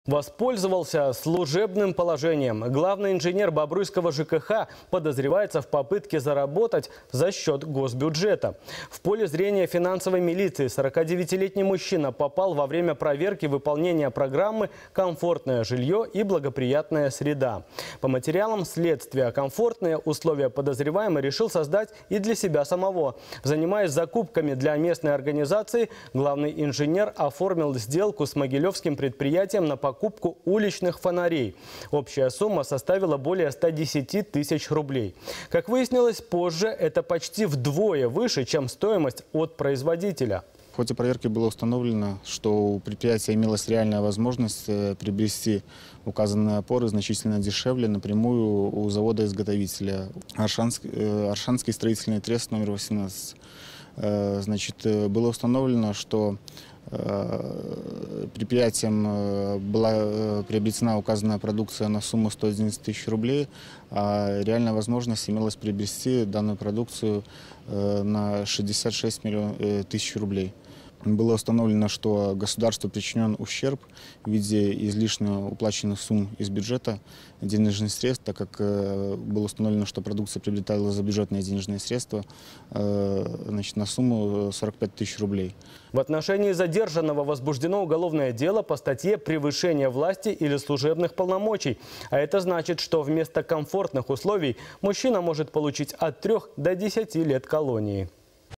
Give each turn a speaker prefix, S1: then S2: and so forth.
S1: Воспользовался служебным положением. Главный инженер Бобруйского ЖКХ подозревается в попытке заработать за счет госбюджета. В поле зрения финансовой милиции 49-летний мужчина попал во время проверки выполнения программы «Комфортное жилье и благоприятная среда». По материалам следствия комфортные условия подозреваемый решил создать и для себя самого. Занимаясь закупками для местной организации, главный инженер оформил сделку с могилевским предприятием на покупку уличных фонарей. Общая сумма составила более 110 тысяч рублей. Как выяснилось позже, это почти вдвое выше, чем стоимость от производителя.
S2: В ходе проверки было установлено, что у предприятия имелась реальная возможность приобрести указанные опоры значительно дешевле напрямую у завода-изготовителя Аршанский строительный трест номер 18. Было установлено, что предприятием была приобретена указанная продукция на сумму 111 тысяч рублей, а реальная возможность имелась приобрести данную продукцию на 66 тысяч рублей. Было установлено, что государству причинен ущерб в виде излишне уплаченных сумм из бюджета денежных средств, так как было установлено, что продукция приобреталась за бюджетные денежные средства на сумму 45 тысяч рублей.
S1: В отношении задержанного возбуждено уголовное дело по статье «Превышение власти или служебных полномочий». А это значит, что вместо комфортных условий мужчина может получить от 3 до 10 лет колонии.